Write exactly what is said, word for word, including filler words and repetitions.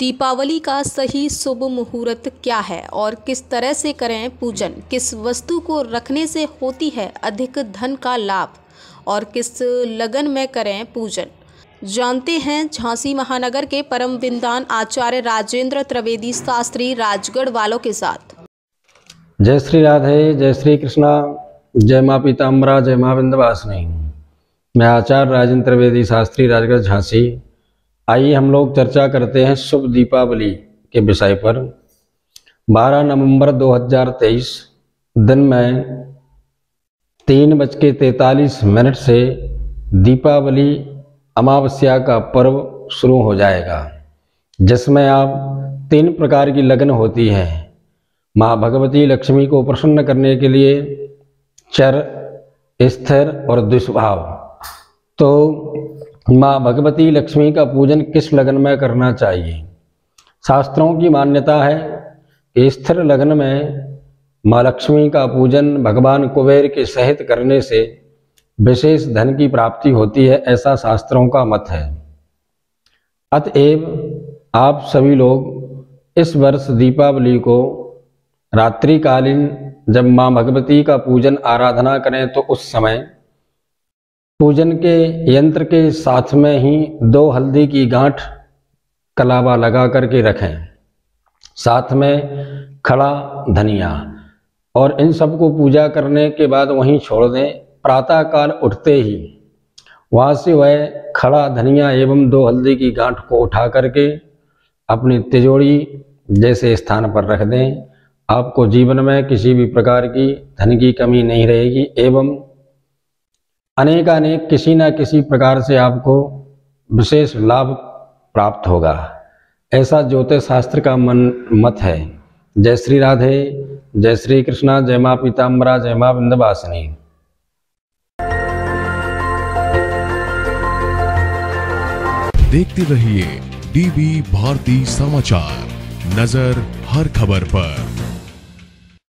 दीपावली का सही शुभ मुहूर्त क्या है और किस तरह से करें पूजन? किस वस्तु को रखने से होती है अधिक धन का लाभ और किस लगन में करें पूजन? जानते हैं झांसी महानगर के परम विद्वान आचार्य राजेंद्र त्रिवेदी शास्त्री राजगढ़ वालों के साथ। जय श्री राधे, जय श्री कृष्णा, जय माँ पीताम्बरा, जय माँ विंध्यवासिनी। मैं आचार्य राजेंद्र त्रिवेदी शास्त्री राजगढ़ झांसी। आइए हम लोग चर्चा करते हैं शुभ दीपावली के विषय पर। बारह नवंबर दो हज़ार तेईस दिन में तीन बज के तैंतालीस मिनट से दीपावली अमावस्या का पर्व शुरू हो जाएगा, जिसमें आप तीन प्रकार की लगन होती है। माँ भगवती लक्ष्मी को प्रसन्न करने के लिए चर, स्थिर और दुष्भाव। तो माँ भगवती लक्ष्मी का पूजन किस लगन में करना चाहिए? शास्त्रों की मान्यता है कि स्थिर लगन में माँ लक्ष्मी का पूजन भगवान कुबेर के सहित करने से विशेष धन की प्राप्ति होती है, ऐसा शास्त्रों का मत है। अतएव आप सभी लोग इस वर्ष दीपावली को रात्रिकालीन जब माँ भगवती का पूजन आराधना करें तो उस समय पूजन के यंत्र के साथ में ही दो हल्दी की गांठ कलावा लगा करके रखें, साथ में खड़ा धनिया, और इन सबको पूजा करने के बाद वहीं छोड़ दें। प्रातःकाल उठते ही वहाँ से वह खड़ा धनिया एवं दो हल्दी की गांठ को उठा करके अपनी तिजोरी जैसे स्थान पर रख दें। आपको जीवन में किसी भी प्रकार की धन की कमी नहीं रहेगी एवं अनेकानेक किसी न किसी प्रकार से आपको विशेष लाभ प्राप्त होगा, ऐसा ज्योतिष शास्त्र का मन मत है। जय श्री राधे, जय श्री कृष्णा, जय माँ पीताम्बरा, जय माँ विंध्यवासिनी। देखते रहिए डीबी भारती समाचार, नजर हर खबर पर।